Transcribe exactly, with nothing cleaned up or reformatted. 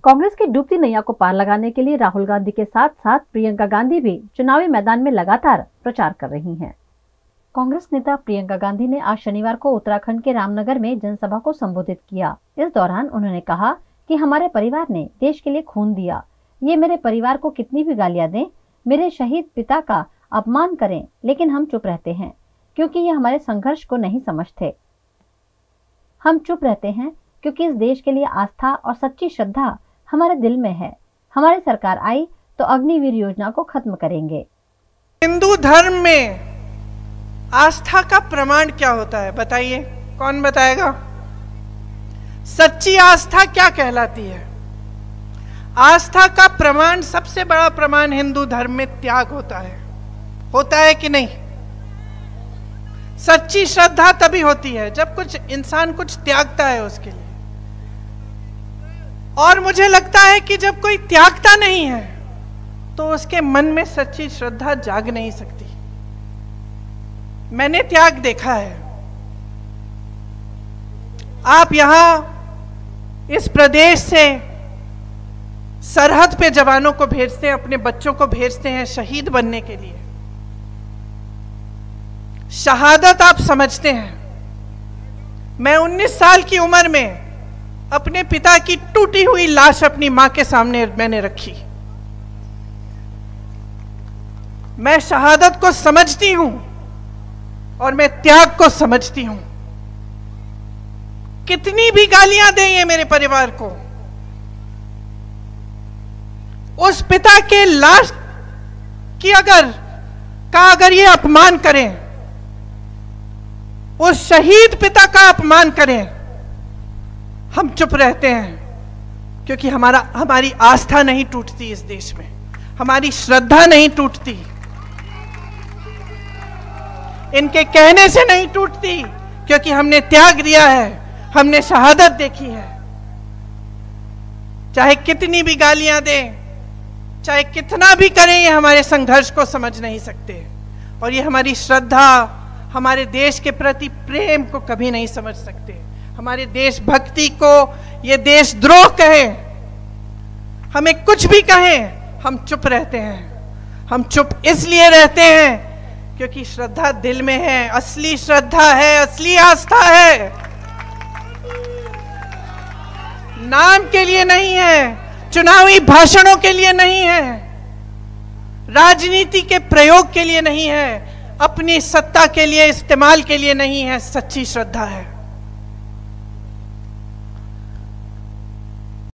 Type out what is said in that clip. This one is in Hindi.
कांग्रेस की डूबती नैया को पार लगाने के लिए राहुल गांधी के साथ साथ प्रियंका गांधी भी चुनावी मैदान में लगातार प्रचार कर रही हैं। कांग्रेस नेता प्रियंका गांधी ने आज शनिवार को उत्तराखंड के रामनगर में जनसभा को संबोधित किया। इस दौरान उन्होंने कहा कि हमारे परिवार ने देश के लिए खून दिया। ये मेरे परिवार को कितनी भी गालियां दें, मेरे शहीद पिता का अपमान करें, लेकिन हम चुप रहते हैं क्योंकि ये हमारे संघर्ष को नहीं समझते। हम चुप रहते हैं क्योंकि इस देश के लिए आस्था और सच्ची श्रद्धा हमारे दिल में है। हमारी सरकार आई तो अग्निवीर योजना को खत्म करेंगे। हिंदू धर्म में आस्था का प्रमाण क्या होता है बताइए, कौन बताएगा? सच्ची आस्था क्या कहलाती है? आस्था का प्रमाण, सबसे बड़ा प्रमाण हिंदू धर्म में त्याग होता है। होता है कि नहीं? सच्ची श्रद्धा तभी होती है जब कुछ इंसान कुछ त्यागता है उसके लिए। और मुझे लगता है कि जब कोई त्यागता नहीं है तो उसके मन में सच्ची श्रद्धा जाग नहीं सकती। मैंने त्याग देखा है। आप यहां इस प्रदेश से सरहद पे जवानों को भेजते हैं, अपने बच्चों को भेजते हैं शहीद बनने के लिए। शहादत आप समझते हैं। मैं उन्नीस साल की उम्र में अपने पिता की टूटी हुई लाश अपनी मां के सामने मैंने रखी। मैं शहादत को समझती हूं और मैं त्याग को समझती हूं। कितनी भी गालियां दें ये मेरे परिवार को, उस पिता के लाश की अगर का अगर ये अपमान करें, उस शहीद पिता का अपमान करें, हम चुप रहते हैं क्योंकि हमारा हमारी आस्था नहीं टूटती इस देश में, हमारी श्रद्धा नहीं टूटती, इनके कहने से नहीं टूटती क्योंकि हमने त्याग दिया है, हमने शहादत देखी है। चाहे कितनी भी गालियां दें, चाहे कितना भी करें, ये हमारे संघर्ष को समझ नहीं सकते और ये हमारी श्रद्धा, हमारे देश के प्रति प्रेम को कभी नहीं समझ सकते। हमारे देशभक्ति को ये देशद्रोह कहें, हमें कुछ भी कहें, हम चुप रहते हैं। हम चुप इसलिए रहते हैं क्योंकि श्रद्धा दिल में है, असली श्रद्धा है, असली आस्था है। नाम के लिए नहीं है, चुनावी भाषणों के लिए नहीं है, राजनीति के प्रयोग के लिए नहीं है, अपनी सत्ता के लिए इस्तेमाल के लिए नहीं है। सच्ची श्रद्धा है।